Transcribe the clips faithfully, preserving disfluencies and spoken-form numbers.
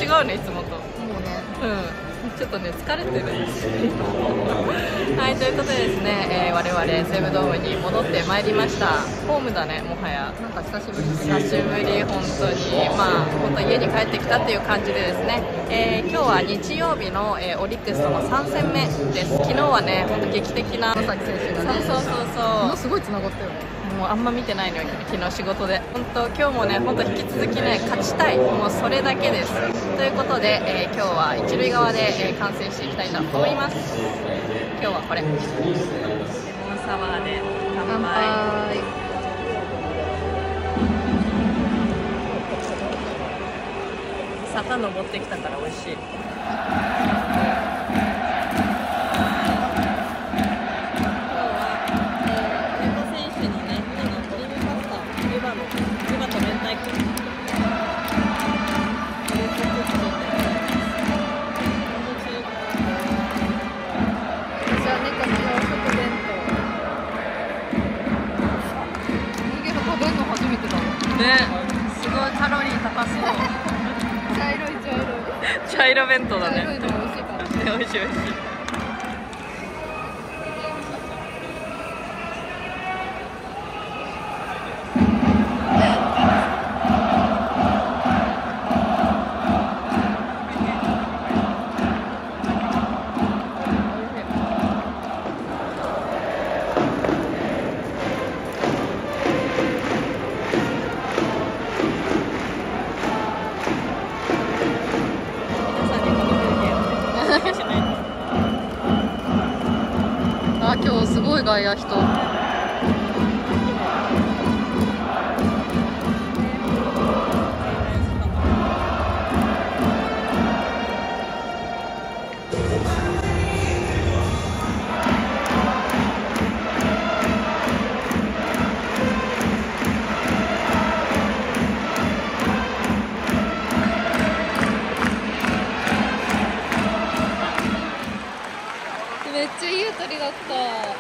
違うね、いつもと。もうね、うん、ちょっとね疲れてるんですはい、ということでですね、えー、我々西武ドームに戻ってまいりました。ホームだね、もはや。なんか久しぶり久しぶり、本当に。まあ本当家に帰ってきたっていう感じでですね、えー、今日は日曜日の、えー、オリックスとのさん戦目です。昨日はね、本当劇的な野崎選手がね、そうそうそうそう、すごい繋がったよね。もうあんま見てないのよ、昨日仕事で。本当今日もね、本当引き続きね、勝ちたい、もうそれだけです。ということで、えー、今日は一塁側で、えー、観戦していきたいと思います。今日はこれレモンサワーで乾杯。坂登ってきたから美味しい。ね、すごいカロリー高そう茶色い茶色い茶色弁当だね。茶色いの美味しいからね。美味しい美味しい。あ、今日すごい外野人。めっちゃいい当たりだった。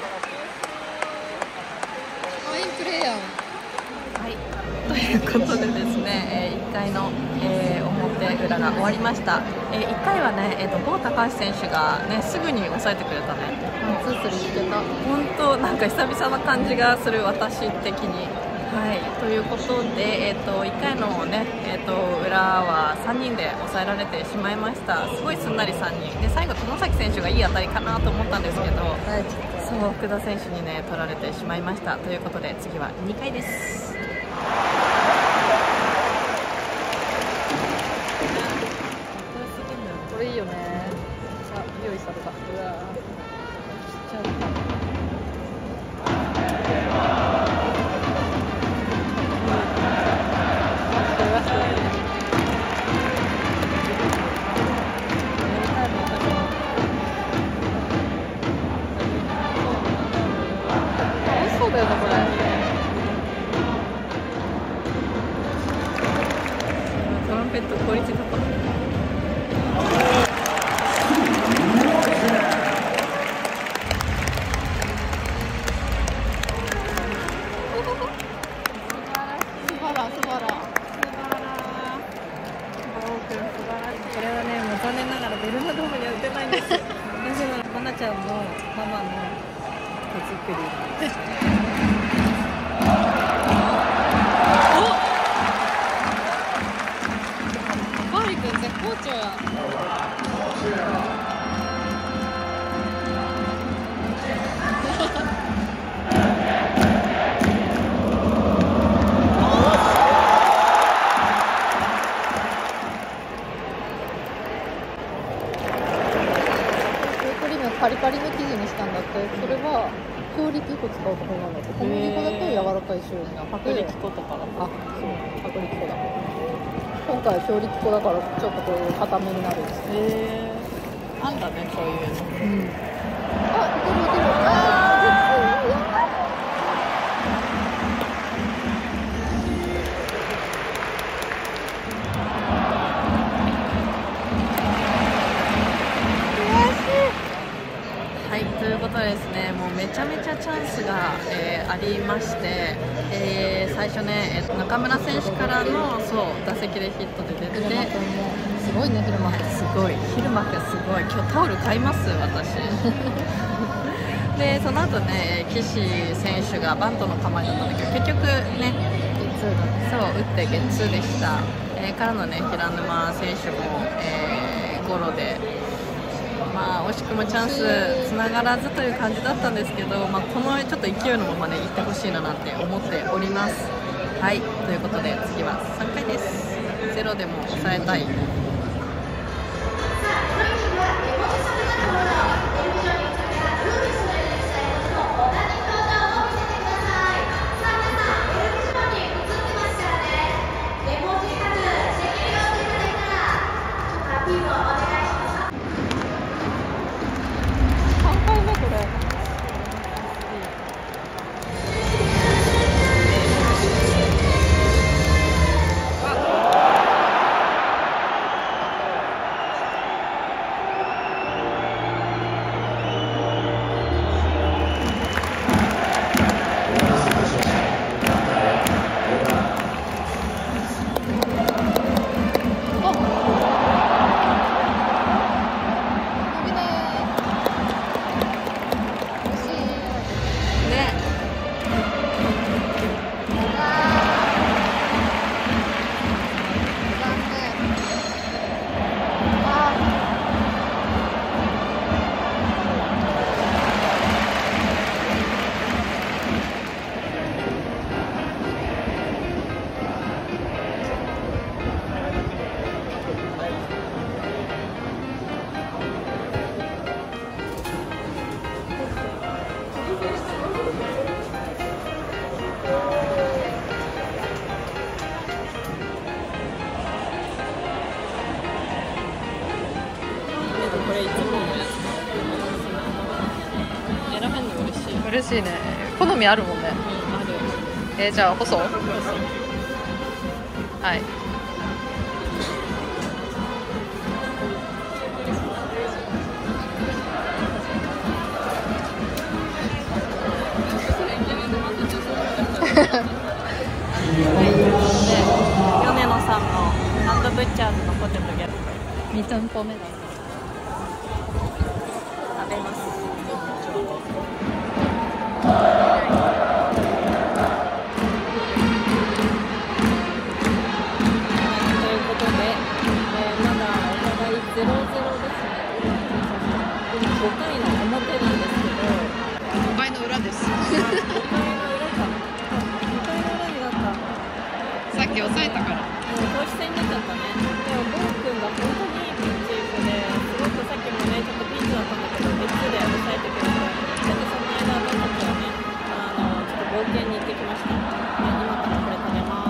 ファインプレーやん。はい、ということでですね、えー、いっかいの、えー、表裏が終わりました。えー、いっかいはね、えーと、郷高橋選手がね、すぐに抑えてくれたね。ツースリーいけた。本当なんか久々な感じがする、私的に。はい、ということで、えー、といっかいの、ねえー、と裏はさんにんで抑えられてしまいました。すごいすんなりさんにんで、最後、外崎選手がいい当たりかなと思ったんですけど、はい、そう福田選手に、ね、取られてしまいました。ということで次はにかいです。これいいよね。あ、用意された。うわちゃったそうだよね、これ。トランペットクオリティ高い。素晴ら素晴らこれはね、もう残念ながらベルマドームには打てないんですよ。なぜならマナちゃんのママの手作り。お、バーリ君絶好調や。カリカリの生地にしたんだって。それは強力粉使うところなんだって。小麦粉だと柔らかい種類な。薄力粉とかだ。あ、そう、薄力粉だ。今回強力粉だからちょっとこういう固めになるんです。へえ。なんだね、そういうの。うん。あ、いけるいける。あー、絶対。はい、ということでですね、もうめちゃめちゃチャンスが、えー、ありまして、えー、最初ね、えー、中村選手からのそう打席でヒットで出てて、 ごいね、昼間くん。 すごい、昼間くんすごい。今日タオル買います私。でその後ね、岸選手がバントの構えだったんだけど、結局ね、 ゲッツーだね。 そう打ってゲッツーでした。えーからのね、平沼選手も、えーゴロで、まあ惜しくもチャンスつながらずという感じだったんですけど、まあ、このちょっと勢いのままね、いってほしいななんて思っております。はい、ということで次はさんかいです。ゼロでも抑えたい。これいつものやつ選べるの嬉しい。 嬉しいね。好みあるもんね。 うん、ある。 えー、じゃあ細。はい。 ヨネノさんのハンドブッチャーズのポテトゲットに店舗目だ。 食べます。ということで、えー、まだお互いゼロゼロですね。今ごかいの表なんですけど、 ごかいの裏です。 ごかいの裏か。ごかいの裏になった。 さっき抑えたから。 もう投手戦になっちゃったね。でもボー君が本当にいいピッチングで、すごくさっきもね、ちょっとピンチだったんだけど、ゲッツーで抑えてくれて、それでその間、私たちはね、あのちょっと冒険に行ってきました。で今からこれ食べます。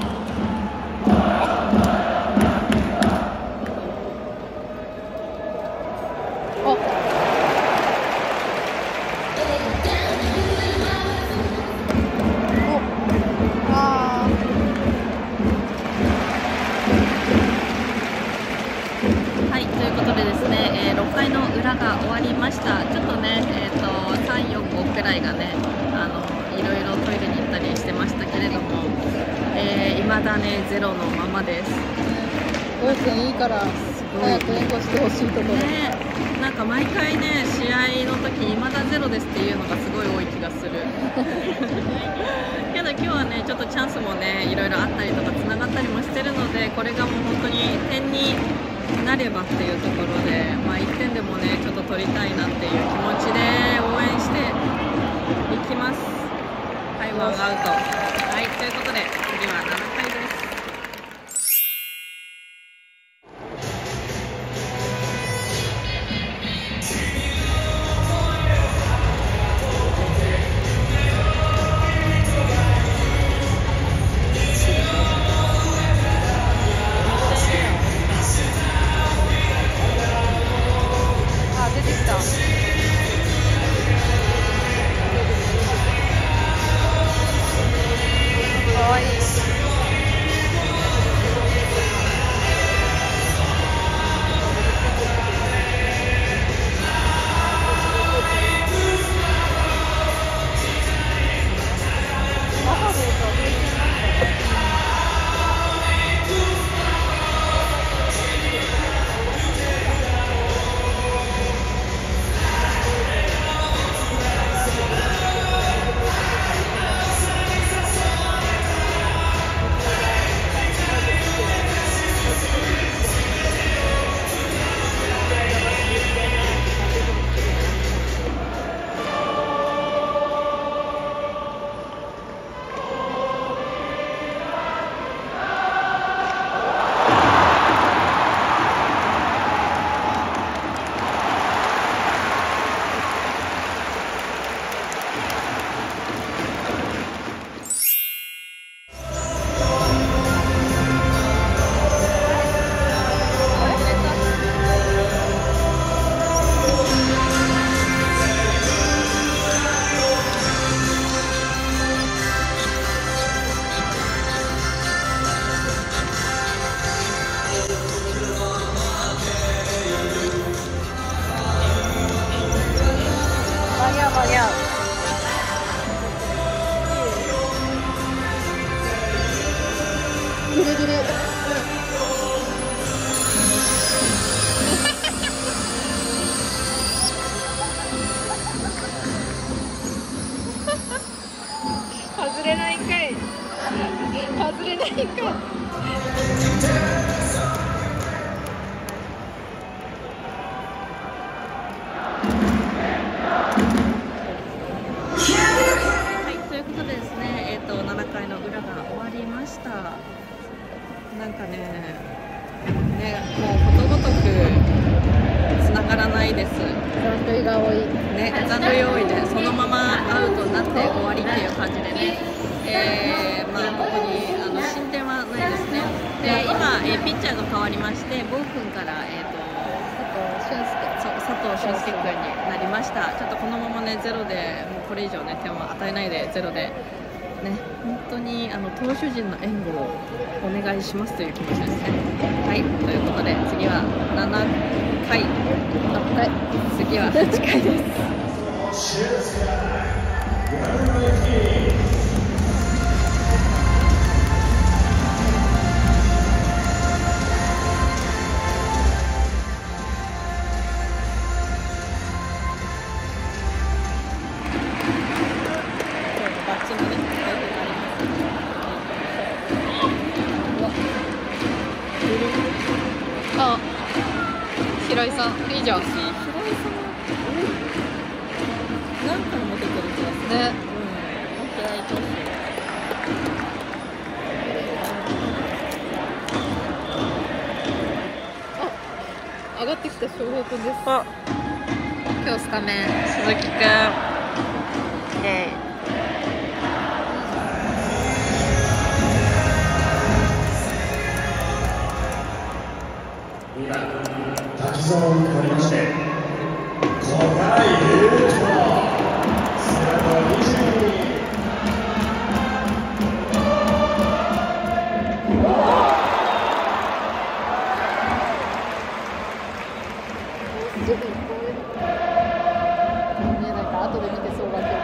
お。 ろっかいの裏が終わりました。ちょっとね、えー、とさん、よん、ごくらいがね、あのいろいろトイレに行ったりしてましたけれども、えー、未だねゼロのままです。 ボー君いいから早く援護してほしいところ、 ね、なんか毎回ね試合の時未だゼロですっていうのがすごい多い気がするけど今日はねちょっとチャンスもねいろいろあったりとかつながったりもしてるので、これがもう本当に点になればっていうところで、まあ、いってんでもねちょっと取りたいなっていう気持ちで応援していきます。はい、ワンアウト。はい、ということで次はななかいです。 かわいい。 かね、ね、もうことごとく繋がらないです。 残塁が多い。 ね、残塁多いね。そのままアウトになって終わりっていう感じでね。えー、まあここにあの進展はないですね。で、今、えー、ピッチャーが変わりまして、ボー君からえっ、ー、と佐藤俊介。 そう佐藤俊介君になりました。ちょっとこのままねゼロでもうこれ以上ね点を与えないでゼロで。ね、本当にあの投手陣の援護をお願いしますという気持ちですね。はい、ということで次はななかい、はい、次ははちかいです。 あ、白井さん、いいじゃん。 白井さん、何回も出てる気がする。 ね。 うん、平井投手。 あ、上がってきた翔平君です。 あ、 今日スタメン。 鈴木くん。イエーイ。 滝沢に変わりまして、小田優斗、背番号にじゅうに。 見えないから後で見てそうだけど。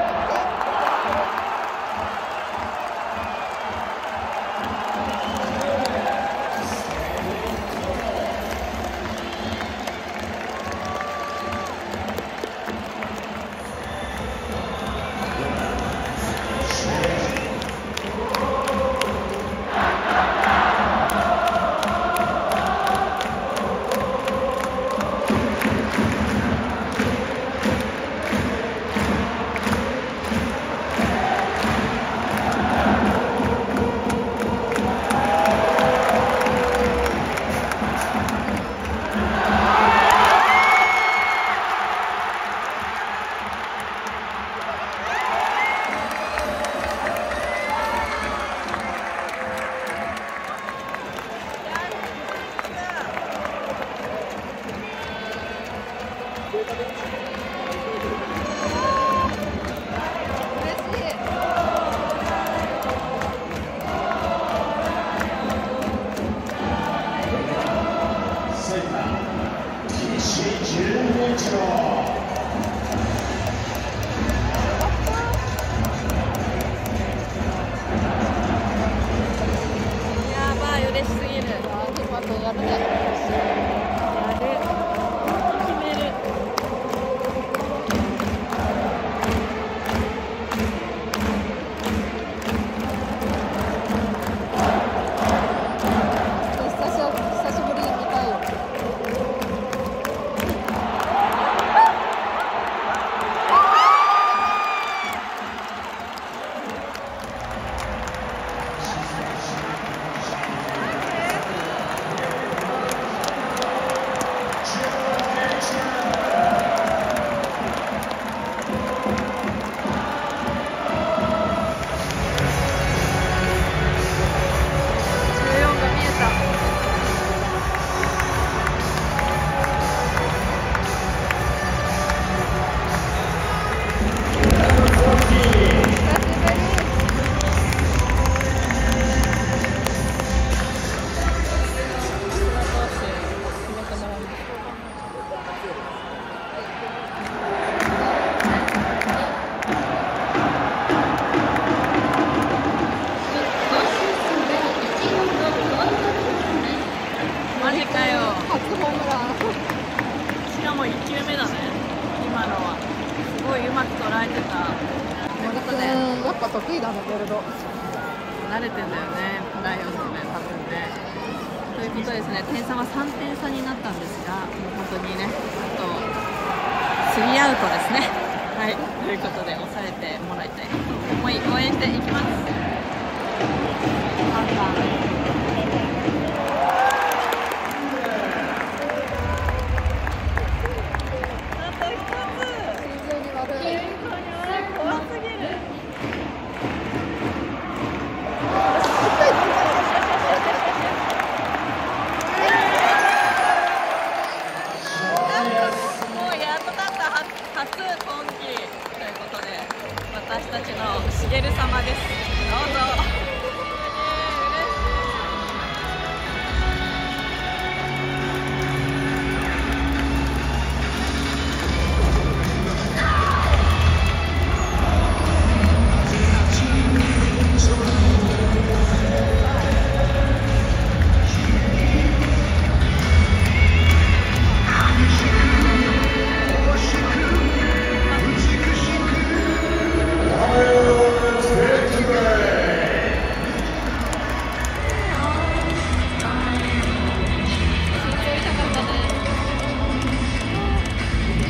ぱ得意だね、ボルド。 慣れてんだよね、ライオンズね、多分ね。ということですね、点差はさんてん差になったんですが、もう本当にね、あとスリーアウトですね。はい、ということで、抑えてもらいたいなと思い、応援していきます。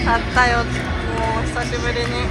勝ったよ、もう久しぶりに。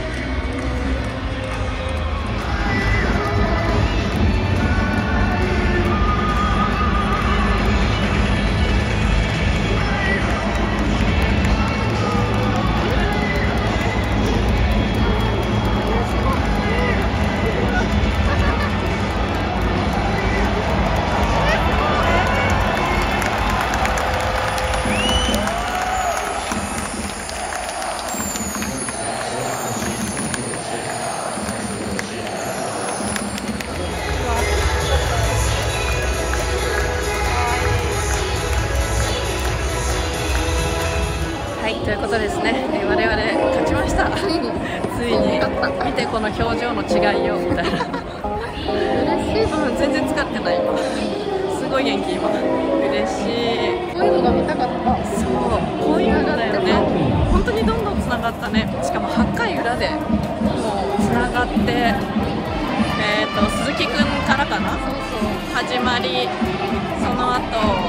はい、ということですね、えー、我々勝ちました。 ついについに見てこの表情の違いよみたいな。 嬉しい。 うん、全然疲れてない今。すごい元気今。嬉しい。 こういうのが見たかった。 そう、こういうのだよね。本当にどんどんつながったね。しかもはっかい裏でもうつながって、えっと鈴木くんからかな。 そうそう。 始まり、その後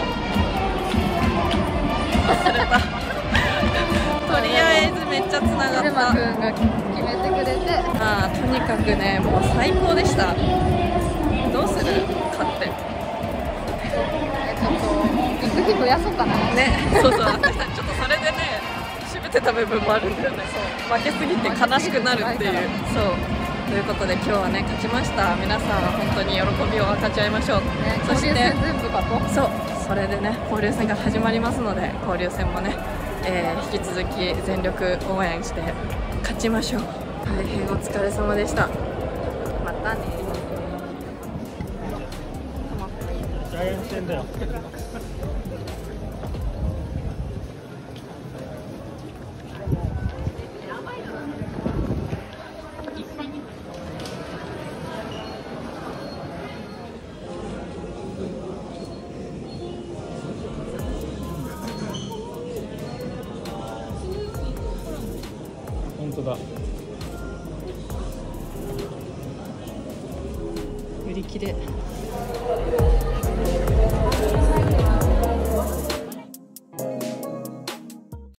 忘れた。とりあえずめっちゃつながった。 エルマくんが決めてくれて、 ああ、とにかくね、もう最高でした。どうする？勝って。 えちょっと行く日増やそうかな。 ね、そうそう、私たちちょっとそれでね、締めてた部分もあるんだよね。そう、負けすぎて悲しくなるっていう。そう。ということで今日はね勝ちました。皆さんは本当に喜びを分かち合いましょう。 ね、 そして交流戦全部かと。 そう、それでね交流戦が始まりますので、交流戦もね、えー、引き続き全力応援して勝ちましょう。大変お疲れ様でした。またね。 ジャイアンツ戦だよ。本当だ。 売り切れ。